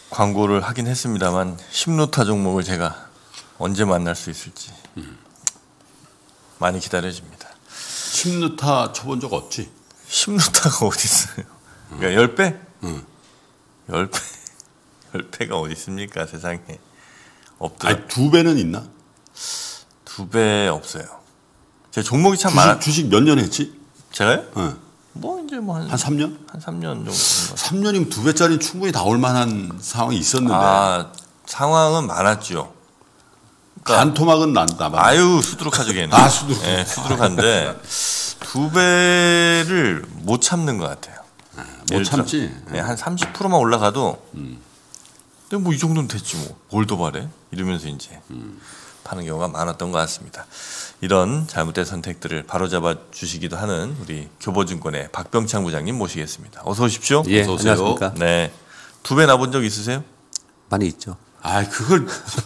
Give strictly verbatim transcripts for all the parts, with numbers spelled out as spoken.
광고를 하긴 했습니다만 십루타 종목을 제가 언제 만날 수 있을지 음. 많이 기다려집니다. 십루타 쳐본 적 없지? 십루타가 어디 있어요? 그러니까 열 배? 응. 열 배? 열 배가 어디 있습니까? 세상에. 없더라. 아니, 두 배는 있나? 두 배 없어요. 제 종목이 참 주식, 많아. 주식 몇 년 했지? 제가요? 응. 뭐 이제 뭐 한 한 삼 년? 한 삼 년 정도. 삼 년이면 두 배짜리 충분히 나올 만한 상황이 있었는데. 아, 상황은 많았죠. 그러니까 반토막은 난다. 아유, 수두룩하죠, 걔는. 아, 수두룩. 네, 수두룩한데 두 배를 못 참는 것 같아요. 아, 못 참지. 네, 한 삼십 퍼센트만 올라가도 음. 근데 뭐 이 정도는 됐지 뭐. 뭘 더 바래? 이러면서 이제 음. 파는 경우가 많았던 것 같습니다. 이런 잘못된 선택들을 바로잡아 주시기도 하는 우리 교보증권의 박병창 부장님 모시겠습니다. 어서 오십시오. 예, 어서 오세요. 안녕하십니까. 네, 두 배 나본 적 있으세요? 많이 있죠. 아, 그걸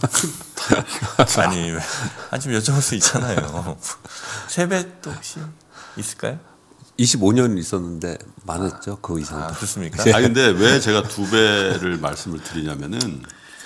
아니 한참 여쭤볼 수 있잖아요. 세 배도 혹시 있을까요? 이십오 년 있었는데 많았죠. 그 이상도. 아, 그렇습니까? 아 근데 왜 제가 두 배를 말씀을 드리냐면은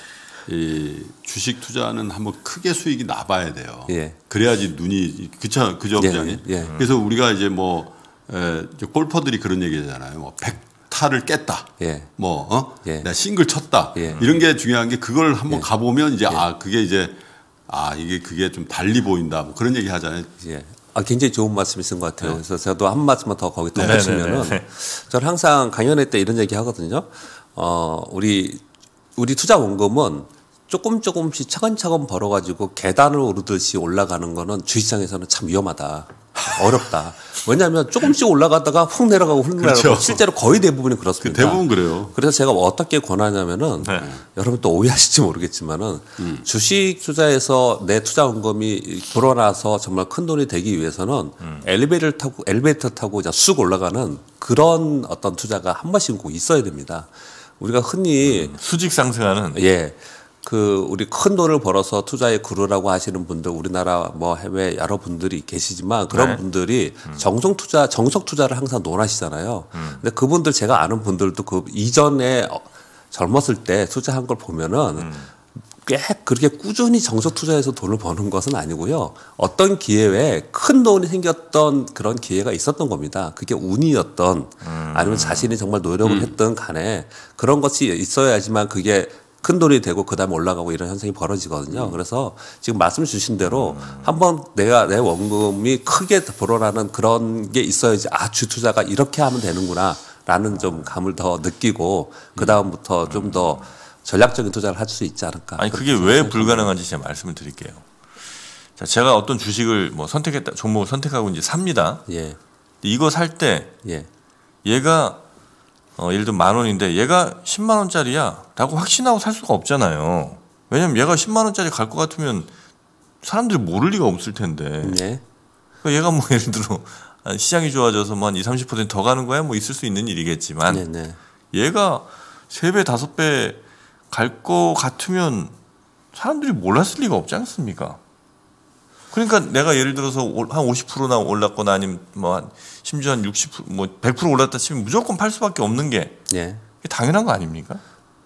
이 주식 투자는 한번 크게 수익이 나봐야 돼요. 예. 그래야지 눈이 그쵸 그죠 부장님? 예, 예. 그래서 우리가 이제 뭐 에, 이제 골퍼들이 그런 얘기잖아요. 뭐 백 타를 깼다. 예. 뭐 어? 예. 내가 싱글 쳤다. 예. 이런 게 중요한 게 그걸 한번 예. 가보면 이제 예. 아 그게 이제 아 이게 그게 좀 달리 보인다. 뭐 그런 얘기 하잖아요. 예. 아, 굉장히 좋은 말씀이신 것 같아요. 네. 그래서 저도 한 말씀만 더 거기 네, 덧붙이면은 네, 네, 네. 저는 항상 강연회 때 이런 얘기 하거든요. 어, 우리, 우리 투자 원금은 조금 조금씩 차근차근 벌어가지고 계단을 오르듯이 올라가는 거는 주식시장에서는 참 위험하다. 어렵다. 왜냐하면 조금씩 올라가다가 훅 내려가고 훅 내려가고 그렇죠. 실제로 거의 대부분이 그렇습니다. 대부분 그래요. 그래서 제가 어떻게 권하냐면은 네. 여러분 또 오해하실지 모르겠지만은 음. 주식 투자에서 내 투자 원금이 불어나서 정말 큰 돈이 되기 위해서는 음. 엘리베이터를 타고 엘리베이터 타고 그냥 쑥 올라가는 그런 어떤 투자가 한 번씩은 꼭 있어야 됩니다. 우리가 흔히 음, 수직 상승하는 예. 그 우리 큰 돈을 벌어서 투자에 구르라고 하시는 분들 우리나라 뭐 해외 여러 분들이 계시지만 그런 네. 분들이 정성 투자 정석 투자를 항상 논하시잖아요. 음. 근데 그분들 제가 아는 분들도 그 이전에 젊었을 때 투자한 걸 보면은 음. 꽤 그렇게 꾸준히 정석 투자해서 돈을 버는 것은 아니고요. 어떤 기회에 큰 돈이 생겼던 그런 기회가 있었던 겁니다. 그게 운이었던 음. 아니면 자신이 정말 노력을 음. 했던 간에 그런 것이 있어야지만 그게 큰 돈이 되고 그다음에 올라가고 이런 현상이 벌어지거든요. 음. 그래서 지금 말씀 주신 대로 음. 한번 내가 내 원금이 크게 불어나는 그런 게 있어야지 아, 주 투자가 이렇게 하면 되는구나라는 좀 감을 더 느끼고 그다음부터 음. 좀 더 전략적인 투자를 할 수 있지 않을까. 아니 그게 왜 불가능한지 제가 말씀을 드릴게요. 자, 제가 어떤 주식을 뭐 선택했다 종목을 선택하고 이제 삽니다. 예. 이거 살 때 예. 얘가 어, 예를 들면 만 원인데 얘가 십만 원짜리야 라고 확신하고 살 수가 없잖아요. 왜냐면 얘가 십만 원짜리 갈 것 같으면 사람들이 모를 리가 없을 텐데. 네. 그러니까 얘가 뭐 예를 들어 시장이 좋아져서 뭐 한 이십, 삼십 퍼센트 더 가는 거야 뭐 있을 수 있는 일이겠지만 네, 네. 얘가 세 배, 다섯 배 갈 것 같으면 사람들이 몰랐을 리가 없지 않습니까? 그러니까 내가 예를 들어서 한 오십 퍼센트나 올랐거나 아니면 뭐 한 심지어 한 육십 퍼센트, 뭐 백 퍼센트 올랐다 치면 무조건 팔 수밖에 없는 게 예. 당연한 거 아닙니까?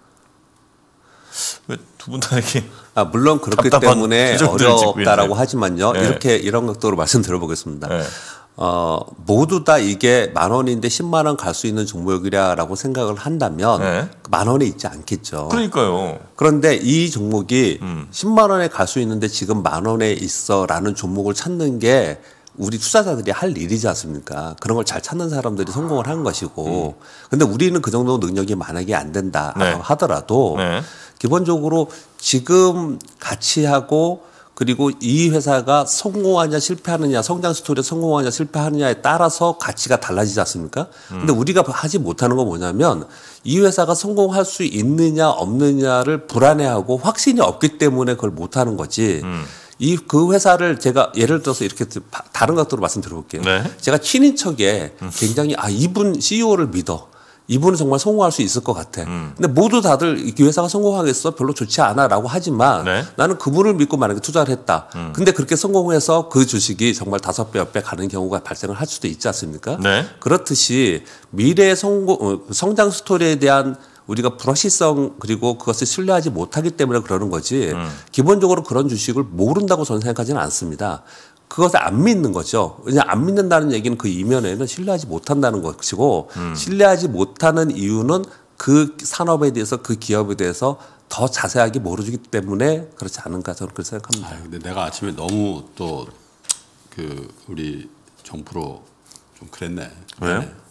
왜 두 분 다 이렇게 아, 물론 그렇기 때문에 어렵다라고 하지만요. 네. 이렇게 이런 각도로 말씀 들어보겠습니다. 네. 어, 모두 다 이게 만 원인데 십만 원 갈 수 있는 종목이라고 생각을 한다면 네. 만 원에 있지 않겠죠. 그러니까요. 그런데 이 종목이 음. 십만 원에 갈 수 있는데 지금 만 원에 있어라는 종목을 찾는 게 우리 투자자들이 할 일이지 않습니까? 그런 걸 잘 찾는 사람들이 성공을 한 것이고. 음. 근데 우리는 그 정도 능력이 만약에 안 된다 네. 하더라도 네. 기본적으로 지금 같이 하고 그리고 이 회사가 성공하냐 실패하느냐 성장 스토리에 성공하냐 실패하느냐에 따라서 가치가 달라지지 않습니까? 음. 근데 우리가 하지 못하는 건 뭐냐면 이 회사가 성공할 수 있느냐 없느냐를 불안해하고 확신이 없기 때문에 그걸 못하는 거지. 음. 이 그 회사를 제가 예를 들어서 이렇게 다른 각도로 말씀드려볼게요. 네. 제가 친인척에 음. 굉장히 아 이분 씨이오를 믿어. 이분은 정말 성공할 수 있을 것 같아. 음. 근데 모두 다들 이 회사가 성공하겠어? 별로 좋지 않아 라고 하지만 네. 나는 그분을 믿고 만약에 투자를 했다. 음. 근데 그렇게 성공해서 그 주식이 정말 다섯 배, 몇 배 가는 경우가 발생을 할 수도 있지 않습니까? 네. 그렇듯이 미래의 성공, 성장 스토리에 대한 우리가 불확실성 그리고 그것을 신뢰하지 못하기 때문에 그러는 거지 음. 기본적으로 그런 주식을 모른다고 저는 생각하지는 않습니다. 그것을 안 믿는 거죠. 그냥 안 믿는다는 얘기는 그 이면에는 신뢰하지 못한다는 것이고 음. 신뢰하지 못하는 이유는 그 산업에 대해서 그 기업에 대해서 더 자세하게 모르기 때문에 그렇지 않은가 저는 그렇게 생각합니다. 아, 근데 내가 아침에 너무 또 그 우리 정프로 좀 그랬네. 왜요? 네.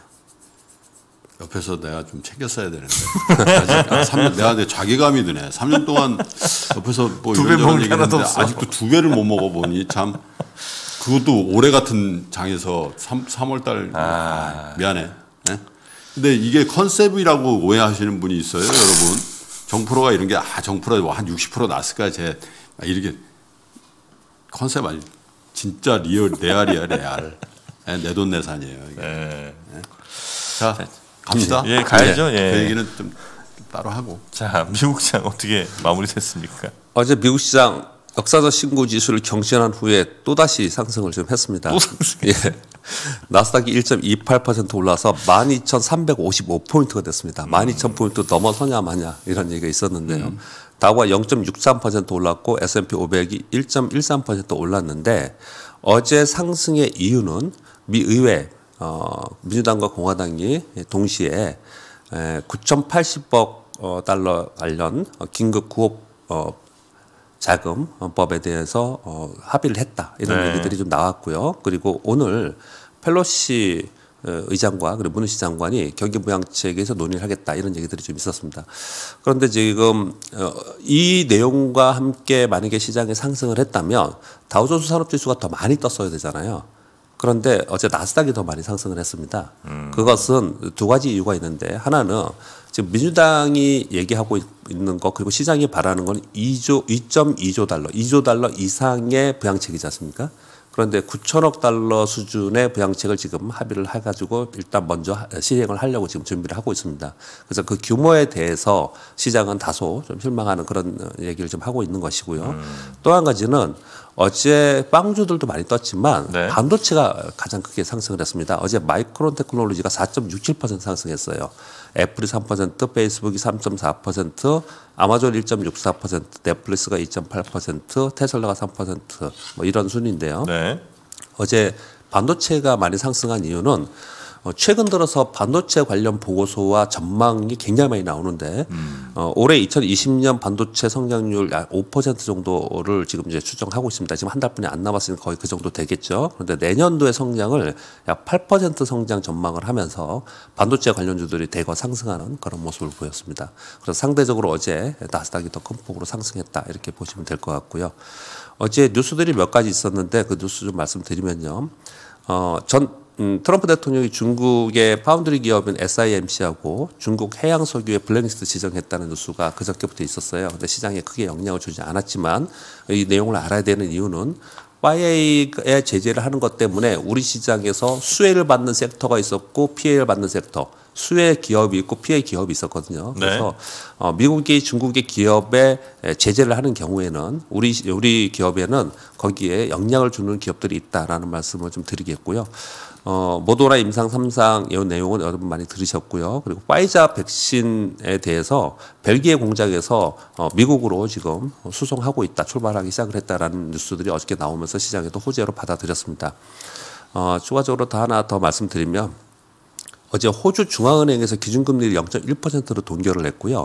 옆에서 내가 좀 챙겼어야 되는데. 아직 삼 년, 내가 자괴감이 드네. 삼 년 동안 옆에서 뭐 두 배 이런저런 먹는 게 하나도 얘기했는데 없어. 아직도 두 배를 못 먹어보니 참 그것도 올해 같은 장에서 삼월 달 아. 미안해. 네? 근데 이게 컨셉이라고 오해하시는 분이 있어요, 여러분. 정프로가 이런 게 아 정프로가 한 육십 퍼센트 났을까 제 이렇게 컨셉 아니 진짜 리얼 레알이야 레알. 내 돈 내산이에요. 이게. 네. 네. 자 갑시다. 예, 가야죠. 예. 그 얘기는 좀 따로 하고. 자, 미국 시장 어떻게 마무리됐습니까? 어제 미국 시장 역사적 신고 지수를 경신한 후에 또다시 상승을 좀 했습니다. 또 상승. 예. 나스닥이 일 점 이팔 퍼센트 올라서 만 이천삼백오십오 포인트가 됐습니다. 음. 만 이천 포인트 넘어서냐 마냐 이런 얘기가 있었는데요. 음. 다우가 영 점 육삼 퍼센트 올랐고 에스 앤 피 오백이 일 점 일삼 퍼센트 올랐는데 어제 상승의 이유는 미 의회 어, 민주당과 공화당이 동시에 구천팔십억 달러 관련 긴급 구호 어, 자금법에 대해서 어, 합의를 했다 이런 네. 얘기들이 좀 나왔고요. 그리고 오늘 펠로시 의장과 그리고 문우시 장관이 경기부양책에서 논의를 하겠다 이런 얘기들이 좀 있었습니다. 그런데 지금 어, 이 내용과 함께 만약에 시장에 상승을 했다면 다우존스 산업지수가 더 많이 떴어야 되잖아요. 그런데 어제 나스닥이 더 많이 상승을 했습니다. 음. 그것은 두 가지 이유가 있는데 하나는 지금 민주당이 얘기하고 있는 거 그리고 시장이 바라는 건 이조, 이 점 이조 달러, 이조 달러 이상의 부양책이지 않습니까? 그런데 구천억 달러 수준의 부양책을 지금 합의를 해가지고 일단 먼저 시행을 하려고 지금 준비를 하고 있습니다. 그래서 그 규모에 대해서 시장은 다소 좀 실망하는 그런 얘기를 좀 하고 있는 것이고요. 음. 또 한 가지는 어제 빵주들도 많이 떴지만 네. 반도체가 가장 크게 상승을 했습니다. 어제 마이크론 테크놀로지가 사 점 육칠 퍼센트 상승했어요. 애플이 삼 퍼센트, 페이스북이 삼 점 사 퍼센트, 아마존 일 점 육사 퍼센트, 넷플릭스가 이 점 팔 퍼센트, 테슬라가 삼 퍼센트 뭐 이런 순인데요. 네. 어제 반도체가 많이 상승한 이유는 어, 최근 들어서 반도체 관련 보고서와 전망이 굉장히 많이 나오는데 음. 어, 올해 이천이십 년 반도체 성장률 약 오 퍼센트 정도를 지금 이제 추정하고 있습니다. 지금 한 달뿐이 안 남았으니까 거의 그 정도 되겠죠. 그런데 내년도의 성장을 약 팔 퍼센트 성장 전망을 하면서 반도체 관련주들이 대거 상승하는 그런 모습을 보였습니다. 그래서 상대적으로 어제 나스닥이 더 큰 폭으로 상승했다 이렇게 보시면 될 것 같고요. 어제 뉴스들이 몇 가지 있었는데 그 뉴스 좀 말씀드리면요. 어, 전 음, 트럼프 대통령이 중국의 파운드리 기업인 에스 아이 엠 씨하고 중국 해양석유의 블랙리스트 지정했다는 뉴스가 그저께부터 있었어요. 근데 시장에 크게 영향을 주지 않았지만 이 내용을 알아야 되는 이유는 와이에이에 제재를 하는 것 때문에 우리 시장에서 수혜를 받는 섹터가 있었고 피해를 받는 섹터, 수혜 기업이 있고 피해 기업이 있었거든요. 그래서 네. 어, 미국이 중국의 기업에 제재를 하는 경우에는 우리 우리 기업에는 거기에 영향을 주는 기업들이 있다라는 말씀을 좀 드리겠고요. 어, 모더나 임상 삼 상 이 내용은 여러분 많이 들으셨고요. 그리고 파이자 백신에 대해서 벨기에 공장에서 어, 미국으로 지금 수송하고 있다, 출발하기 시작을 했다라는 뉴스들이 어저께 나오면서 시장에도 호재로 받아들였습니다. 어, 추가적으로 더 하나 더 말씀드리면 어제 호주 중앙은행에서 기준금리를 영 점 일 퍼센트로 동결을 했고요.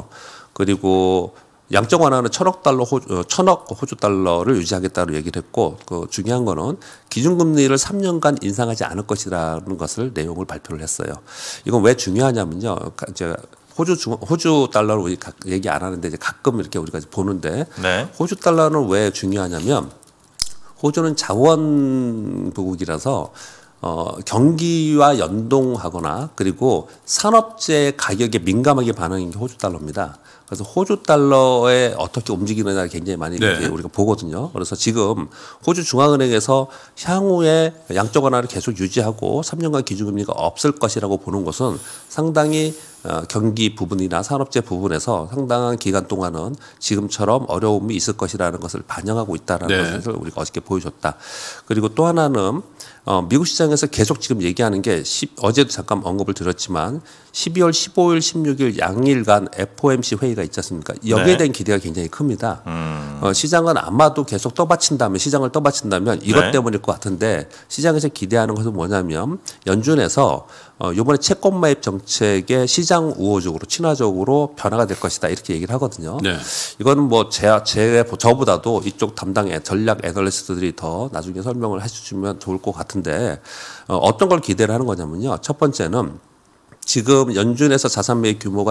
그리고 양적 완화는 천억 달러 호주, 천억 호주 달러를 유지하겠다고 얘기를 했고, 그 중요한 거는 기준금리를 삼 년간 인상하지 않을 것이라는 것을 내용을 발표를 했어요. 이건 왜 중요하냐면요. 이제 호주 중, 호주 달러를 우리 얘기 안 하는데 이제 가끔 이렇게 우리가 보는데, 네. 호주 달러는 왜 중요하냐면, 호주는 자원부국이라서 어, 경기와 연동하거나 그리고 산업재 가격에 민감하게 반응인 게 호주 달러입니다. 그래서 호주 달러에 어떻게 움직이느냐 굉장히 많이 네. 우리가 보거든요. 그래서 지금 호주 중앙은행에서 향후에 양적 완화를 계속 유지하고 삼 년간 기준금리가 없을 것이라고 보는 것은 상당히 어, 경기 부분이나 산업재 부분에서 상당한 기간 동안은 지금처럼 어려움이 있을 것이라는 것을 반영하고 있다는 네. 것을 우리가 어저께 보여줬다. 그리고 또 하나는 어, 미국 시장에서 계속 지금 얘기하는 게 십, 어제도 잠깐 언급을 드렸지만 십이월 십오일, 십육일 양일간 에프오엠씨 회의가 있지 않습니까? 여기에 네. 대한 기대가 굉장히 큽니다. 음. 어, 시장은 아마도 계속 떠받친다면 시장을 떠받친다면 이것 네. 때문일 것 같은데 시장에서 기대하는 것은 뭐냐면 연준에서 어, 이번에 채권 매입 정책의 시장 우호적으로 친화적으로 변화가 될 것이다 이렇게 얘기를 하거든요. 네. 이거는 뭐 제, 제 저보다도 이쪽 담당 전략 애널리스트들이 더 나중에 설명을 해주시면 좋을 것 같은데 어, 어떤 걸 기대를 하는 거냐면요. 첫 번째는 지금 연준에서 자산 매입 규모가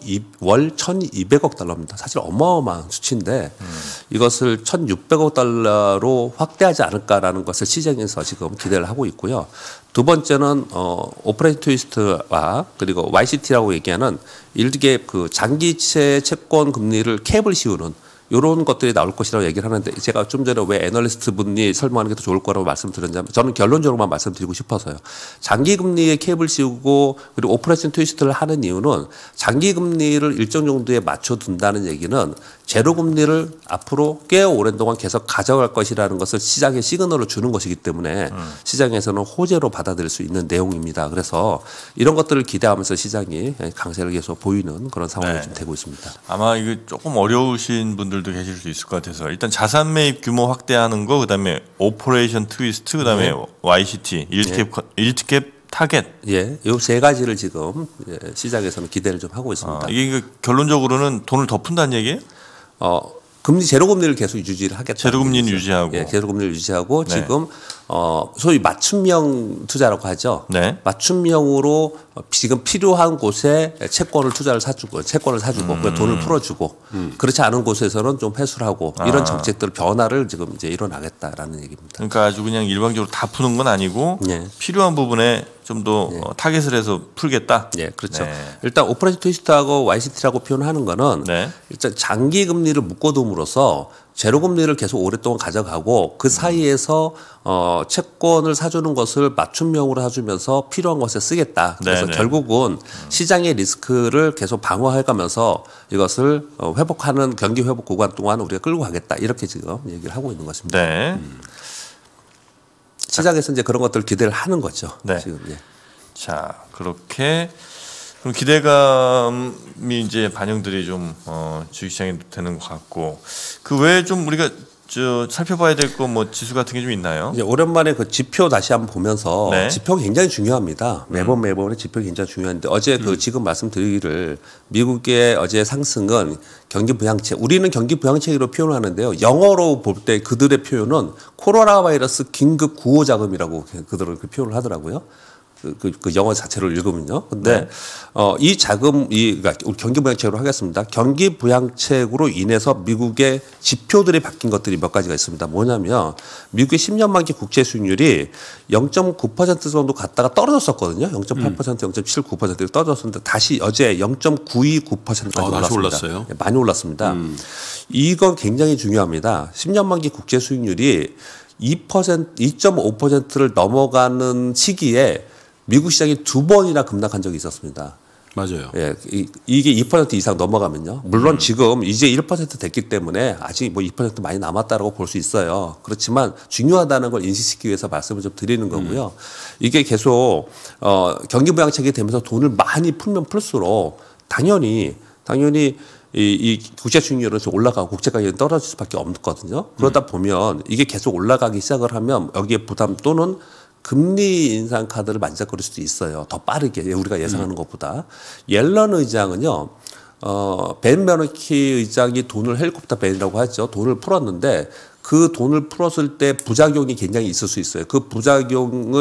월 천이백억 달러입니다. 사실 어마어마한 수치인데 음. 이것을 천육백억 달러로 확대하지 않을까라는 것을 시장에서 지금 기대를 하고 있고요. 두 번째는 어, 오퍼레이트 트위스트와 그리고 와이씨티라고 얘기하는 일개 그 장기채 채권 금리를 캡을 씌우는 이런 것들이 나올 것이라고 얘기를 하는데 제가 좀 전에 왜 애널리스트 분이 설명하는 게 더 좋을 거라고 말씀드렸냐면 저는 결론적으로만 말씀드리고 싶어서요. 장기 금리에 캡을 씌우고 그리고 오퍼레이션 트위스트를 하는 이유는 장기 금리를 일정 정도에 맞춰둔다는 얘기는 제로 금리를 앞으로 꽤 오랜 동안 계속 가져갈 것이라는 것을 시장에 시그널을 주는 것이기 때문에 음. 시장에서는 호재로 받아들일 수 있는 내용입니다. 그래서 이런 것들을 기대하면서 시장이 강세를 계속 보이는 그런 상황이 네. 좀 되고 있습니다. 아마 이거 조금 어려우신 분들도 계실 수 있을 것 같아서 일단 자산 매입 규모 확대하는 거 그다음에 오퍼레이션 트위스트 그다음에 네. 와이씨티 일티캡 네. 일티캡 타겟. 예, 이 세 가지를 지금 시장에서는 기대를 좀 하고 있습니다. 아, 이게 결론적으로는 돈을 더 푼다는 얘기예요? 어, 금리 제로 금리를 계속 유지를 하겠다. 제로 금리는 유지하고. 예, 제로 금리를 유지하고 네. 지금 어, 소위 맞춤형 투자라고 하죠. 네. 맞춤형으로 지금 필요한 곳에 채권을 투자를 사주고 채권을 사주고 음. 돈을 풀어주고 음. 그렇지 않은 곳에서는 좀 회수를 하고 아. 이런 정책들 변화를 지금 이제 일어나겠다라는 얘기입니다. 그러니까 아주 그냥 일방적으로 다 푸는 건 아니고 네. 필요한 부분에 좀 더 네. 타겟을 해서 풀겠다. 네, 그렇죠. 네. 일단 오퍼레이션 트위스트하고 와이씨티라고 표현하는 거는 네. 일단 장기 금리를 묶어둠으로써 제로 금리를 계속 오랫동안 가져가고 그 사이에서 어, 채권을 사주는 것을 맞춤형으로 사주면서 필요한 것에 쓰겠다. 그래서 네네. 결국은 시장의 리스크를 계속 방어해가면서 이것을 어, 회복하는 경기 회복 구간 동안 우리가 끌고 가겠다. 이렇게 지금 얘기를 하고 있는 것입니다. 네. 음. 시장에서 이제 그런 것들을 기대를 하는 거죠. 네. 지금 예. 자 그렇게 그럼 기대감이 이제 반영들이 좀 어, 주식시장에 되는 것 같고 그 외에 좀 우리가 저 살펴봐야 될 거 뭐 지수 같은 게 좀 있나요? 이제 오랜만에 그 지표 다시 한번 보면서 네. 지표가 굉장히 중요합니다. 매번 음. 매번의 지표가 굉장히 중요한데 어제 그 음. 지금 말씀드리기를 미국의 어제 상승은 경기 부양책 우리는 경기 부양책으로 표현하는데요. 영어로 볼 때 그들의 표현은 코로나 바이러스 긴급 구호 자금이라고 그들은 그 표현을 하더라고요. 그, 그, 그 영어 자체를 읽으면요. 근데, 네. 어, 이 자금, 이, 그러니까 우리 경기 부양책으로 하겠습니다. 경기 부양책으로 인해서 미국의 지표들이 바뀐 것들이 몇 가지가 있습니다. 뭐냐면, 미국의 십 년 만기 국채 수익률이 영 점 구 퍼센트 정도 갔다가 떨어졌었거든요. 영 점 팔 퍼센트, 음. 영 점 칠구 퍼센트 떨어졌었는데 다시 어제 영 점 구이구 퍼센트까지 아, 올랐습니다. 올랐어요? 네, 많이 올랐습니다. 음. 이건 굉장히 중요합니다. 십 년 만기 국채 수익률이 이 퍼센트, 이 점 오 퍼센트를 넘어가는 시기에 미국 시장이 두 번이나 급락한 적이 있었습니다. 맞아요. 예, 이, 이게 이 퍼센트 이상 넘어가면요. 물론 음. 지금 이제 일 퍼센트 됐기 때문에 아직 뭐 이 퍼센트 많이 남았다라고 볼 수 있어요. 그렇지만 중요하다는 걸 인식시키기 위해서 말씀을 좀 드리는 거고요. 음. 이게 계속 어, 경기 부양책이 되면서 돈을 많이 풀면 풀수록 당연히 당연히 이, 이 국제 수익률은 올라가고 국제 가격이 떨어질 수밖에 없거든요. 그러다 음. 보면 이게 계속 올라가기 시작을 하면 여기에 부담 또는 금리 인상 카드를 만작거릴 수도 있어요. 더 빠르게 우리가 예상하는 음. 것보다. 옐런 의장은요. 어, 벤 베너키 의장이 돈을 헬리콥터 벤이라고 하죠. 돈을 풀었는데 그 돈을 풀었을 때 부작용이 굉장히 있을 수 있어요. 그 부작용을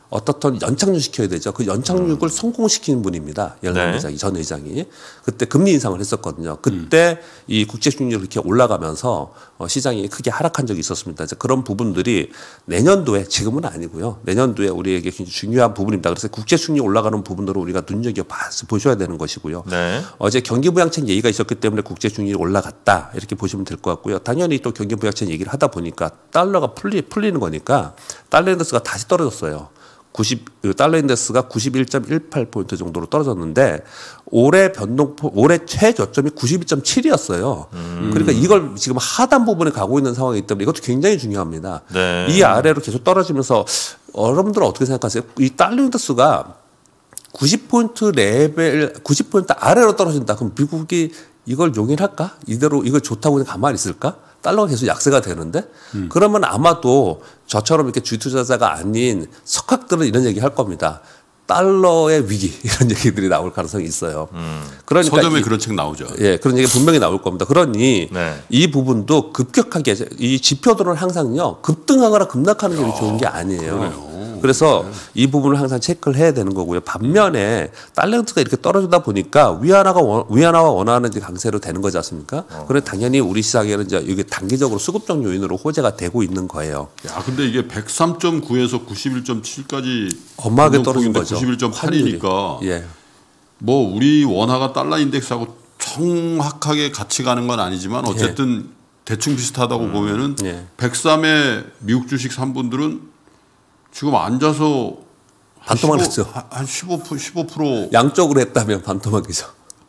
어떻든 연착륙 시켜야 되죠. 그 연착륙을 음. 성공시키는 분입니다. 연간 네. 회장이 전 회장이 그때 금리 인상을 했었거든요. 그때 음. 이 국제 수익률이 이렇게 올라가면서 어, 시장이 크게 하락한 적이 있었습니다. 그런 부분들이 내년도에 지금은 아니고요. 내년도에 우리에게 굉장히 중요한 부분입니다. 그래서 국제 수익률 올라가는 부분으로 우리가 눈여겨 보셔야 되는 것이고요. 네. 어제 경기 부양책 얘기가 있었기 때문에 국제 수익률이 올라갔다 이렇게 보시면 될 것 같고요. 당연히 또 경기 부양책 얘기를 하다 보니까 달러가 풀리, 풀리는 거니까 달러 인덱스가 다시 떨어졌어요. 구십 달러 인덱스가 구십일 점 일팔 포인트 정도로 떨어졌는데 올해 변동폭 올해 최저점이 구십이 점 칠이었어요. 음. 그러니까 이걸 지금 하단 부분에 가고 있는 상황이기 때문에 이것도 굉장히 중요합니다. 네. 이 아래로 계속 떨어지면서 여러분들은 어떻게 생각하세요? 이 달러 인덱스가 구십 포인트 레벨 구십 포인트 아래로 떨어진다. 그럼 미국이 이걸 용인할까? 이대로 이걸 좋다고 그냥 가만히 있을까? 달러가 계속 약세가 되는데 음. 그러면 아마도 저처럼 이렇게 주식 투자자가 아닌 석학들은 이런 얘기 할 겁니다. 달러의 위기 이런 얘기들이 나올 가능성이 있어요. 음. 그러니까 서점에 이, 그런 책 나오죠. 예, 그런 얘기 분명히 나올 겁니다. 그러니 네. 이 부분도 급격하게 이 지표들은 항상요 급등하거나 급락하는 게 좋은 게 아니에요. 그래요. 그래서 네. 이 부분을 항상 체크를 해야 되는 거고요. 반면에 달러가 이렇게 떨어지다 보니까 위안화가 원, 위안화와 원화는 이제 강세로 되는 거지 않습니까? 어. 그래 당연히 우리 시장에는 이제 이게 단기적으로 수급적 요인으로 호재가 되고 있는 거예요. 야, 근데 이게 백삼 점 구에서 구십일 점 칠까지 엄하게 떨어진 거죠. 구십일 점 팔이니까 예. 뭐 우리 원화가 달러 인덱스하고 정확하게 같이 가는 건 아니지만 어쨌든 예. 대충 비슷하다고 음. 보면은 예. 백삼의 미국 주식 산 분들은 지금 앉아서 반토막 했죠. 한 십오 퍼센트, 십오 퍼센트 양쪽으로 했다면 반토막이죠.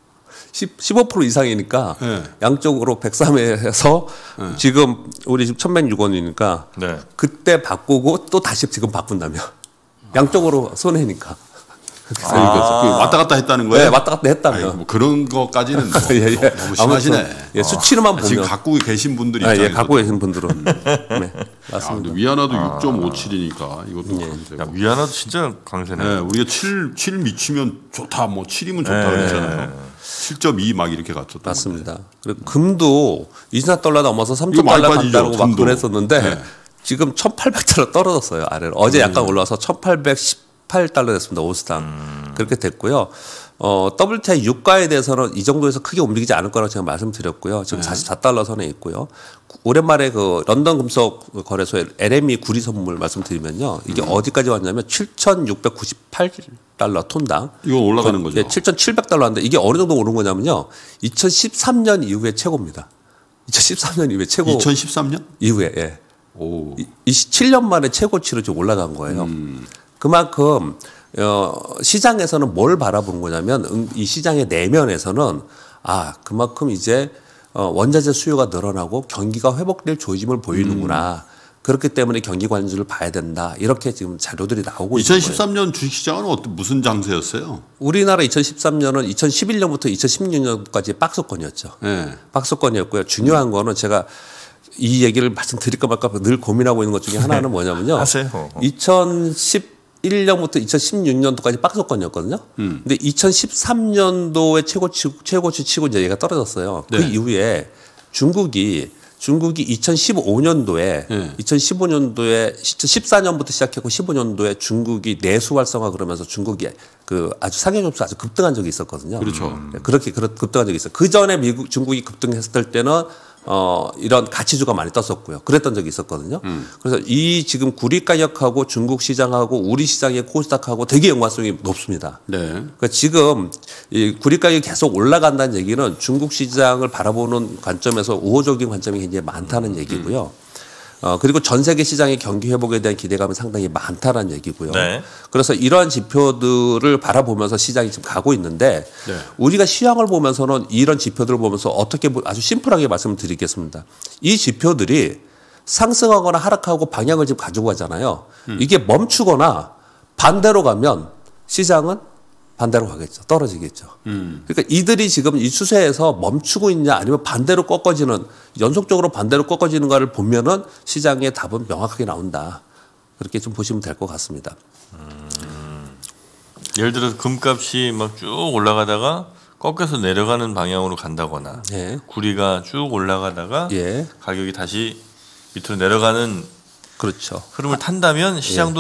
십오 퍼센트 이상이니까 네. 양쪽으로 백삼에서 네. 지금 우리 지금 천백육 원이니까 네. 그때 바꾸고 또 다시 지금 바꾼다면 양쪽으로 손해니까. 아, 왔다 갔다 했다는 거예요? 네, 왔다 갔다 했다면. 아니, 뭐 그런 것까지는 뭐 예, 예. 너무 심하시네. 예, 수치로만 보면. 지금 갖고 계신 분들이 아, 예, 갖고 계신 분들은. 네, 맞습니다. 야, 위안화도 아. 육 점 오칠이니까 이것도 예. 강세고. 야, 위안화도 진짜 강세네. 네, 우리가 칠, 칠 미치면 좋다, 뭐 칠이면 좋다 네. 그랬잖아요. 칠 점 이 막 이렇게 갔었던 맞습니다. 건데. 그리고 금도 이십사 달러 넘어서 삼천 달러 간다고 막 그랬었는데 네. 지금 천팔백 달러 떨어졌어요. 아래로. 어제 약간 음. 올라와서 천팔백십 팔 달러 됐습니다. 오스당. 음. 그렇게 됐고요. 어, 더블유티아이 유가에 대해서는 이 정도에서 크게 움직이지 않을 거라고 제가 말씀드렸고요. 지금 네. 사십사 달러 선에 있고요. 오랜만에 그 런던 금속 거래소의 엘엠이 구리 선물 말씀드리면요. 이게 음. 어디까지 왔냐면 칠천육백구십팔 달러 톤당. 이거 올라가는 거죠. 예, 칠천칠백 달러인데 이게 어느 정도 오른 거냐면요. 이천십삼 년 이후에 최고입니다. 이천십삼 년 이후에 최고. 이천십삼 년? 이후에, 예. 오. 이십칠 년 만에 최고치로 지금 올라간 거예요. 음. 그만큼 어, 시장에서는 뭘 바라보는 거냐면 이 시장의 내면에서는 아 그만큼 이제 어, 원자재 수요가 늘어나고 경기가 회복될 조짐을 보이는구나. 음. 그렇기 때문에 경기 관리를 봐야 된다. 이렇게 지금 자료들이 나오고 있는 거예요. 이천십삼 년 주식시장은 어떤 무슨 장세였어요? 우리나라 이천십삼 년은 이천십일 년부터 이천십육 년까지 박스권이었죠. 네. 박스권이었고요. 중요한 거는 제가 이 얘기를 말씀드릴까 말까 늘 고민하고 있는 것 중에 하나는 뭐냐면요. 하세요. 이천십일 년부터 이천십육 년도까지 박스권이었거든요. 음. 근데 이천십삼 년도에 최고치, 최고치 치고 이제 얘가 떨어졌어요. 네. 그 이후에 중국이 중국이 이천십오 년도에 네. 이천십오 년도에 십사 년부터 시작했고 십오 년도에 중국이 내수 활성화 그러면서 중국이 그 아주 상해 점수 아주 급등한 적이 있었거든요. 그렇죠. 그렇게 급등한 적이 있어요. 그 전에 미국 중국이 급등했을 때는 어, 이런 가치주가 많이 떴었고요. 그랬던 적이 있었거든요. 음. 그래서 이 지금 구리 가격하고 중국 시장하고 우리 시장의 코스닥하고 되게 연관성이 높습니다. 네. 그러니까 지금 이 구리 가격이 계속 올라간다는 얘기는 중국 시장을 바라보는 관점에서 우호적인 관점이 굉장히 많다는 얘기고요. 음. 어, 그리고 전 세계 시장의 경기 회복에 대한 기대감이 상당히 많다는 얘기고요. 네. 그래서 이러한 지표들을 바라보면서 시장이 지금 가고 있는데 네. 우리가 시황을 보면서는 이런 지표들을 보면서 어떻게 아주 심플하게 말씀을 드리겠습니다. 이 지표들이 상승하거나 하락하고 방향을 지금 가지고 가잖아요. 음. 이게 멈추거나 반대로 가면 시장은 반대로 가겠죠. 떨어지겠죠. 음. 그러니까 이들이 지금 이 추세에서 멈추고 있냐 아니면 반대로 꺾어지는 연속적으로 반대로 꺾어지는가를 보면은 시장의 답은 명확하게 나온다. 그렇게 좀 보시면 될 것 같습니다. 음. 예를 들어서 금값이 막 쭉 올라가다가 꺾여서 내려가는 방향으로 간다거나 예. 구리가 쭉 올라가다가 예. 가격이 다시 밑으로 내려가는 그렇죠. 흐름을 탄다면 시장도 예.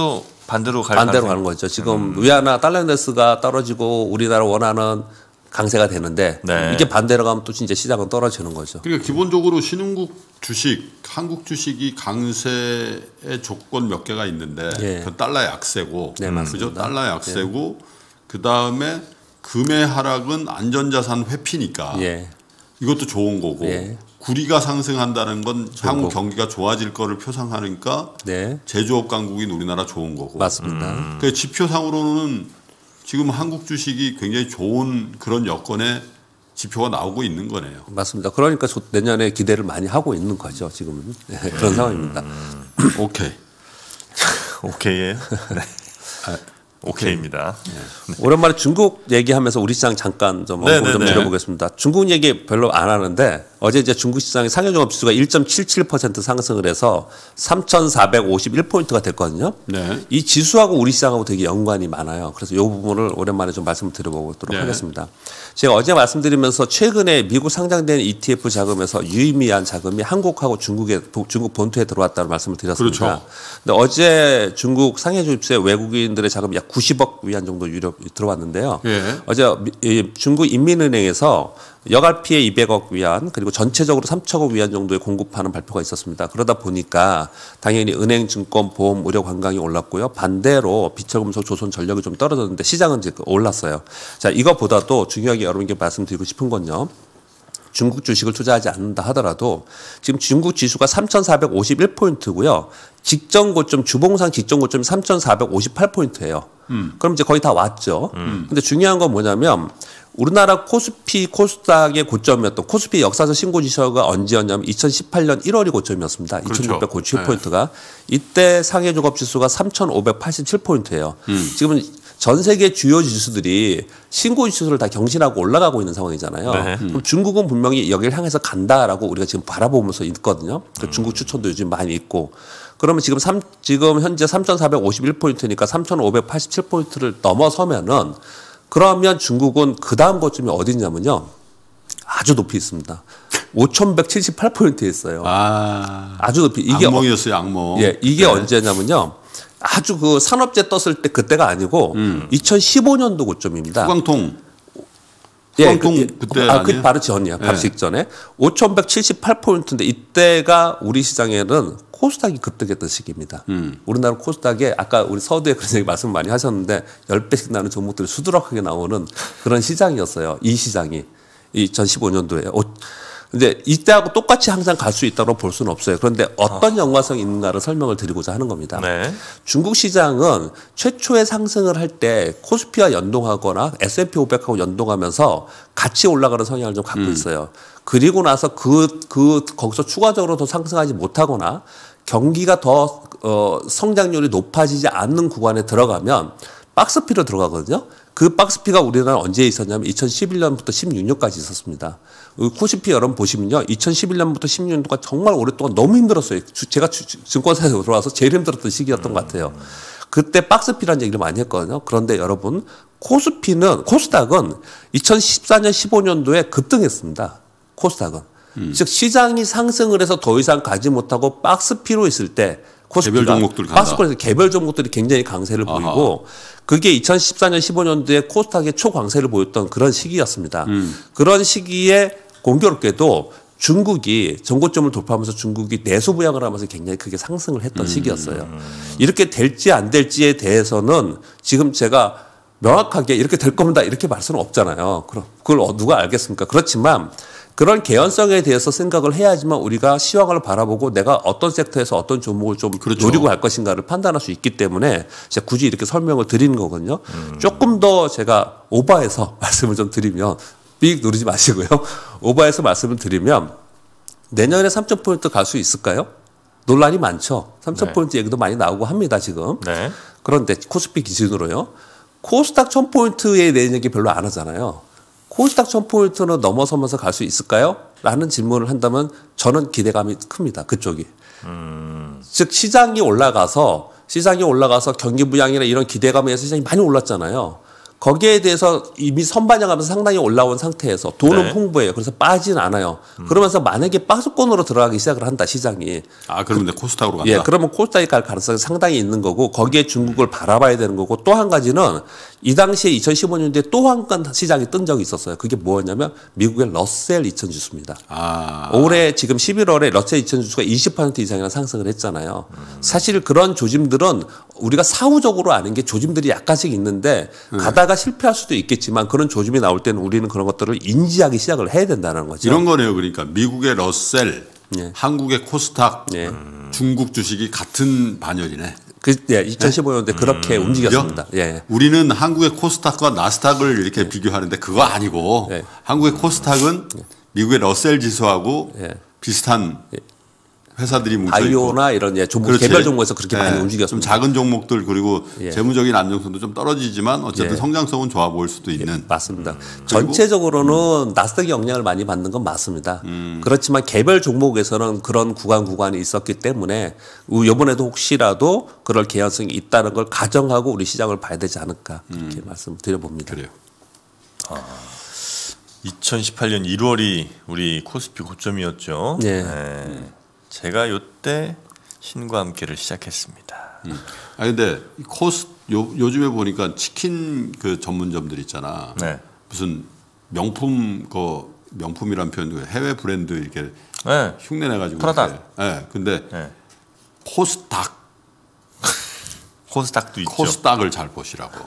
반대로 갈 반대로 가능성이- 가는 거죠. 지금 음. 위안화 달러 인덱스가 떨어지고 우리나라 원화는 강세가 되는데 네. 이게 반대로 가면 또 진짜 시장은 떨어지는 거죠. 그러니까 기본적으로 신흥국 주식, 한국 주식이 강세의 조건 몇 개가 있는데 예. 그 달러 약세고, 네, 맞습니다. 그죠? 달러 약세고 그 다음에 금의 하락은 안전자산 회피니까 예. 이것도 좋은 거고 예. 구리가 상승한다는 건 향후 거고. 경기가 좋아질 거를 표상하니까 네. 제조업 강국인 우리나라 좋은 거고. 맞습니다. 그 지표상으로는 지금 한국 주식이 굉장히 좋은 그런 여건에 지표가 나오고 있는 거네요. 맞습니다. 그러니까 내년에 기대를 많이 하고 있는 거죠. 지금은 네, 그런 상황입니다. 오케이. 오케이예요. 네. 오케이입니다. 오랜만에 중국 얘기하면서 우리 시장 잠깐 좀 네, 언급 좀 네, 네. 드려보겠습니다. 중국 얘기 별로 안 하는데 어제 이제 중국 시장의 상해종합지수가 일 점 칠칠 퍼센트 상승을 해서 삼천사백오십일 포인트가 됐거든요. 네. 이 지수하고 우리 시장하고 되게 연관이 많아요. 그래서 이 부분을 오랜만에 좀 말씀을 드려보도록 네. 하겠습니다. 제가 어제 말씀드리면서 최근에 미국 상장된 이티에프 자금에서 유의미한 자금이 한국하고 중국에 중국 본토에 들어왔다는 말씀을 드렸습니다. 그렇죠. 근데 어제 중국 상해주입수에 외국인들의 자금이 약 구십억 위안 정도 유럽 들어왔는데요. 예. 어제 중국 인민은행에서 여갈 피해 이백억 위안 그리고 전체적으로 삼천억 위안 정도의 공급하는 발표가 있었습니다. 그러다 보니까 당연히 은행, 증권, 보험, 의료, 관광이 올랐고요. 반대로 비철금속, 조선, 전력이 좀 떨어졌는데 시장은 이제 올랐어요. 자, 이거보다도 중요하게 여러분께 말씀드리고 싶은 건요. 중국 주식을 투자하지 않는다 하더라도 지금 중국 지수가 삼천사백오십일 포인트고요. 직전 고점, 주봉상 직전 고점이 삼천사백오십팔 포인트예요. 음. 그럼 이제 거의 다 왔죠. 음. 근데 중요한 건 뭐냐면 우리나라 코스피, 코스닥의 고점이었던 코스피 역사적 신고 지수가 언제였냐면 이천십팔 년 일월이 고점이었습니다. 그렇죠. 이천육백구십칠 포인트가. 이때 상해종합 지수가 삼천오백팔십칠 포인트예요. 음. 지금은 전 세계 주요 지수들이 신고 지수를 다 경신하고 올라가고 있는 상황이잖아요. 네. 그럼 중국은 분명히 여기를 향해서 간다라고 우리가 지금 바라보면서 있거든요. 그 중국 추천도 요즘 많이 있고. 그러면 지금 삼, 지금 현재 삼천사백오십일 포인트니까 삼천오백팔십칠 포인트를 넘어서면은 그러면 중국은 그 다음 고점이 어디냐면요. 아주 높이 있습니다. 오천백칠십팔 포인트에 있어요. 아. 아주 높이. 이게 악몽이었어요, 악몽. 예, 이게 네. 언제냐면요. 아주 그 산업재 떴을 때 그때가 아니고 음. 이천십오 년도 고점입니다. 후광통. 예, 후광통 그, 그때 아, 그 아니에요? 바로 전이에요. 바로 네. 직전에 오천백칠십팔 포인트인데 이때가 우리 시장에는 코스닥이 급등했던 시기입니다. 음. 우리나라 코스닥에 아까 우리 서두에 그런 얘기 말씀 많이 하셨는데 십 배씩 나는 종목들이 수두룩하게 나오는 그런 시장이었어요. 이 시장이 이천십오 년도에. 근데 이때하고 똑같이 항상 갈 수 있다고 볼 수는 없어요. 그런데 어떤 연관성이 있는가를 설명을 드리고자 하는 겁니다. 네. 중국 시장은 최초의 상승을 할 때 코스피와 연동하거나 에스 앤 피 오백하고 연동하면서 같이 올라가는 성향을 좀 갖고 음. 있어요. 그리고 나서 그, 그, 거기서 추가적으로 더 상승하지 못하거나 경기가 더, 어, 성장률이 높아지지 않는 구간에 들어가면 박스피로 들어가거든요. 그 박스피가 우리나라 언제 있었냐면 이천십일 년부터 십육 년까지 있었습니다. 코스피 여러분 보시면요. 이천십일 년부터 십육 년 동안 정말 오랫동안 너무 힘들었어요. 제가 증권사에 들어와서 제일 힘들었던 시기였던 것 같아요. 그때 박스피라는 얘기를 많이 했거든요. 그런데 여러분 코스피는 코스닥은 이천십사 년 십오 년도에 급등했습니다. 코스닥은. 음. 즉 시장이 상승을 해서 더 이상 가지 못하고 박스피로 있을 때 코스피가 개별 종목들 간다. 박스권에서 개별 종목들이 굉장히 강세를 아하. 보이고 그게 이천십사 년 십오 년도에 코스닥의 초강세를 보였던 그런 시기였습니다. 음. 그런 시기에 공교롭게도 중국이 전고점을 돌파하면서 중국이 내수 부양을 하면서 굉장히 크게 상승을 했던 음. 시기였어요. 이렇게 될지 안 될지에 대해서는 지금 제가 명확하게 이렇게 될 겁니다. 이렇게 말 수는 없잖아요. 그럼 그걸 누가 알겠습니까? 그렇지만 그런 개연성에 대해서 생각을 해야지만 우리가 시황을 바라보고 내가 어떤 섹터에서 어떤 종목을 좀 그렇죠. 노리고 갈 것인가를 판단할 수 있기 때문에 제가 굳이 이렇게 설명을 드리는 거거든요. 음. 조금 더 제가 오버해서 말씀을 좀 드리면 삑 누르지 마시고요. 오버해서 말씀을 드리면 내년에 삼천 포인트 갈 수 있을까요? 논란이 많죠. 삼천 포인트 네. 얘기도 많이 나오고 합니다, 지금. 네. 그런데 코스피 기준으로요. 코스닥 천 포인트에 대한 얘기 별로 안 하잖아요. 코스닥 천 포인트는 넘어서면서 갈 수 있을까요? 라는 질문을 한다면 저는 기대감이 큽니다. 그쪽이. 음. 즉 시장이 올라가서 시장이 올라가서 경기 부양이나 이런 기대감에 의해서 시장이 많이 올랐잖아요. 거기에 대해서 이미 선반영하면서 상당히 올라온 상태에서 돈은 네. 풍부해요. 그래서 빠지진 않아요. 음. 그러면서 만약에 박스권으로 들어가기 시작을 한다 시장이. 아 그러면 그, 코스닥으로 간다. 예, 그러면 코스닥이 갈 가능성이 상당히 있는 거고 거기에 중국을 음. 바라봐야 되는 거고 또 한 가지는 이 당시에 이천십오 년도에 또 한 건 시장이 뜬 적이 있었어요. 그게 뭐였냐면 미국의 러셀 이천 지수입니다. 아. 올해 지금 십일월에 러셀 이천 지수가 이십 퍼센트 이상이나 상승을 했잖아요. 음. 사실 그런 조짐들은 우리가 사후적으로 아는 게 조짐들이 약간씩 있는데 음. 가다가 실패할 수도 있겠지만 그런 조짐이 나올 때는 우리는 그런 것들을 인지하기 시작을 해야 된다는 거죠. 이런 거네요. 그러니까 미국의 러셀, 예. 한국의 코스닥, 예. 음. 중국 주식이 같은 반열이네. 그, 예, 이천십오 년도에 네? 그렇게 음. 움직였습니다. 예. 우리는 한국의 코스닥과 나스닥을 이렇게 예. 비교하는데 그거 아니고 예. 한국의 코스닥은 예. 미국의 러셀 지수하고 예. 비슷한 예. 회사들이 뭉쳐 바이오나 이런 예, 종목, 개별 종목에서 그렇게 네. 많이 움직였습니다. 좀 작은 종목들 그리고 예. 재무적인 안정성도 좀 떨어지지만 어쨌든 예. 성장성은 좋아 보일 수도 있는. 예. 맞습니다. 음. 전체적으로는 음. 나스닥이 영향을 많이 받는 건 맞습니다. 음. 그렇지만 개별 종목에서는 그런 구간 구간이 있었기 때문에 이번에도 혹시라도 그럴 개연성이 있다는 걸 가정하고 우리 시장을 봐야 되지 않을까 그렇게 음. 말씀드려봅니다. 그래요. 아. 이천십팔 년 일월이 우리 코스피 고점이었죠. 예. 네. 음. 제가 요때 신과 함께를 시작했습니다. 음. 아 근데 코스 요 요즘에 보니까 치킨 그 전문점들 있잖아. 네. 무슨 명품 그 명품이란 표현 해외 브랜드 이렇게 네. 흉내 내 가지고 프라다. 예. 네. 근데 네. 코스닥 코스닥도 있죠. 코스닥을 잘 보시라고.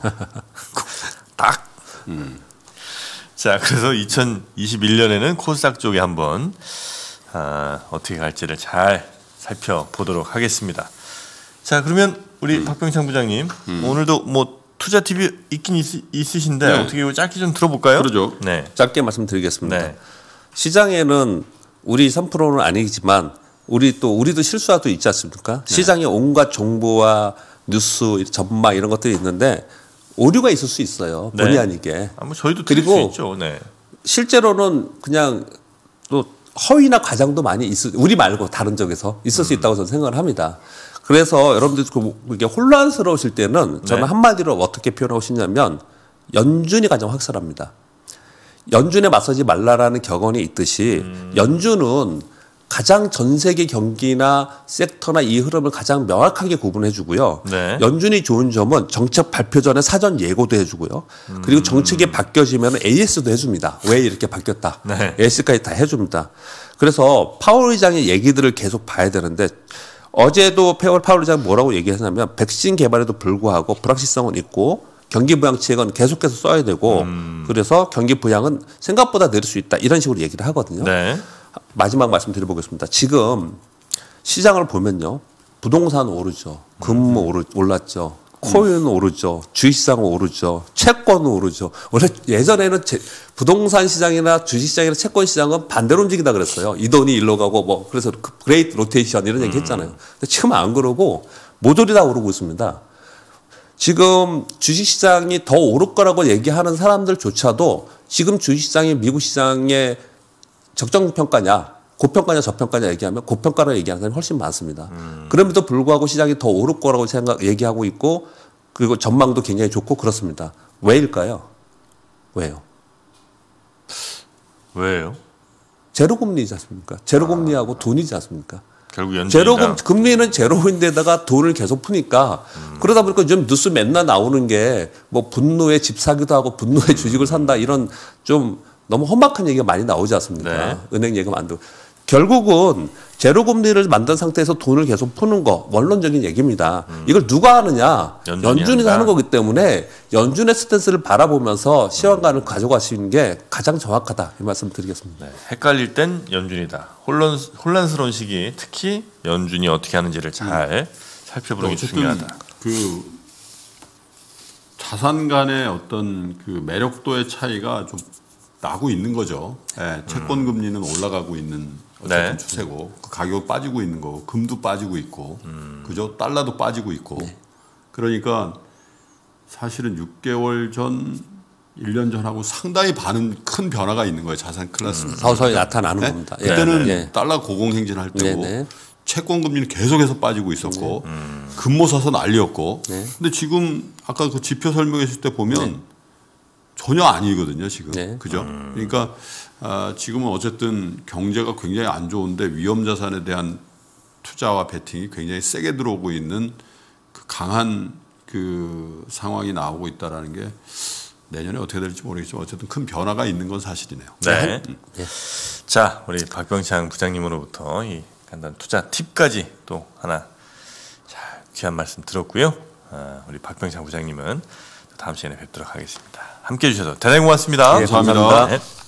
딱. 음. 자, 그래서 이천이십일 년에는 코스닥 쪽에 한번 아, 어떻게 갈지를 잘 살펴보도록 하겠습니다. 자, 그러면 우리 음. 박병창 부장님 음. 오늘도 뭐 투자 팁이 있긴 있, 있으신데 네. 어떻게 이거 짧게 좀 들어볼까요? 그러죠. 네, 짧게 말씀드리겠습니다. 네. 시장에는 우리 삼 퍼센트는 아니지만 우리 또 우리도 실수도 있지 않습니까? 네. 시장에 온갖 정보와 뉴스, 전망 이런 것들이 있는데 오류가 있을 수 있어요. 본의 네. 아니게. 아, 뭐 저희도 들을 수 있죠. 네. 실제로는 그냥 또 허위나 과장도 많이 있을, 우리 말고 다른 쪽에서 있을 음. 수 있다고 저는 생각을 합니다. 그래서 여러분들 이게 혼란스러우실 때는 저는 네. 한마디로 어떻게 표현하고 싶냐면 연준이 가장 확실합니다. 연준에 맞서지 말라라는 격언이 있듯이 음. 연준은 가장 전 세계 경기나 섹터나 이 흐름을 가장 명확하게 구분해 주고요. 네. 연준이 좋은 점은 정책 발표 전에 사전 예고도 해주고요. 음. 그리고 정책이 바뀌어지면 에이에스도 해줍니다. 왜 이렇게 바뀌었다. 네. 에이에스까지 다 해줍니다. 그래서 파월 의장의 얘기들을 계속 봐야 되는데 어제도 파월 의장이 뭐라고 얘기했냐면 백신 개발에도 불구하고 불확실성은 있고 경기 부양책은 계속해서 써야 되고 음. 그래서 경기 부양은 생각보다 느릴 수 있다. 이런 식으로 얘기를 하거든요. 네. 마지막 말씀 드려보겠습니다. 지금 시장을 보면요. 부동산 오르죠. 금 오르, 올랐죠. 코인 오르죠. 주식시장 오르죠. 채권 오르죠. 원래 예전에는 제, 부동산 시장이나 주식시장이나 채권 시장은 반대로 움직이다 그랬어요. 이 돈이 일로 가고 뭐 그래서 그레이트 로테이션 이런 얘기 했잖아요. 근데 지금 안 그러고 모조리 다 오르고 있습니다. 지금 주식시장이 더 오를 거라고 얘기하는 사람들조차도 지금 주식시장이 미국 시장의 적정평가냐 고평가냐 저평가냐 얘기하면 고평가라고 얘기하는 사람이 훨씬 많습니다. 음. 그럼에도 불구하고 시장이 더 오를 거라고 생각 얘기하고 있고 그리고 전망도 굉장히 좋고 그렇습니다. 왜일까요? 왜요? 왜요? 제로금리이지 않습니까? 제로금리하고 아. 돈이지 않습니까? 결국 연준이다. 제로금 금리는 제로인데다가 돈을 계속 푸니까 음. 그러다 보니까 요즘 뉴스 맨날 나오는 게 뭐 분노에 집 사기도 하고 분노에 주식을 산다 이런 좀 너무 험악한 얘기가 많이 나오지 않습니까? 네. 은행 얘기가 많고 결국은 제로금리를 만든 상태에서 돈을 계속 푸는 거 원론적인 얘기입니다. 음. 이걸 누가 하느냐? 연준이 하는 거기 때문에 연준의 스탠스를 바라보면서 시황관을 음. 가져가시는 게 가장 정확하다 이 말씀 드리겠습니다. 네. 헷갈릴 땐 연준이다. 혼란, 혼란스러운 시기 특히 연준이 어떻게 하는지를 잘 음. 살펴보는 게 중요하다. 그 자산 간의 어떤 그 매력도의 차이가 좀 나고 있는 거죠. 네, 채권 금리는 음. 올라가고 있는 어쨌든 네. 추세고 그 가격 빠지고 있는 거, 금도 빠지고 있고, 음. 그죠? 달러도 빠지고 있고. 네. 그러니까 사실은 육 개월 전, 일 년 전하고 상당히 많은 큰 변화가 있는 거예요. 자산 클래스. 음. 서서히 나타나는 네? 겁니다. 그때는 네. 달러 고공행진할 때고 네. 채권 금리는 계속해서 빠지고 있었고 네. 음. 금모 사서 난리였고. 네. 근데 지금 아까 그 지표 설명했을 때 보면. 네. 전혀 아니거든요 지금. 네. 그죠? 음. 그러니까 아, 지금은 어쨌든 경제가 굉장히 안 좋은데 위험 자산에 대한 투자와 베팅이 굉장히 세게 들어오고 있는 그 강한 그 상황이 나오고 있다라는 게 내년에 어떻게 될지 모르겠지만 어쨌든 큰 변화가 있는 건 사실이네요. 네. 음. 네. 자, 우리 박병창 부장님으로부터 이 간단한 투자 팁까지 또 하나 잘 귀한 말씀 들었고요. 아, 우리 박병창 부장님은 다음 시간에 뵙도록 하겠습니다. 함께해 주셔서 대단히 고맙습니다. 네, 감사합니다. 네.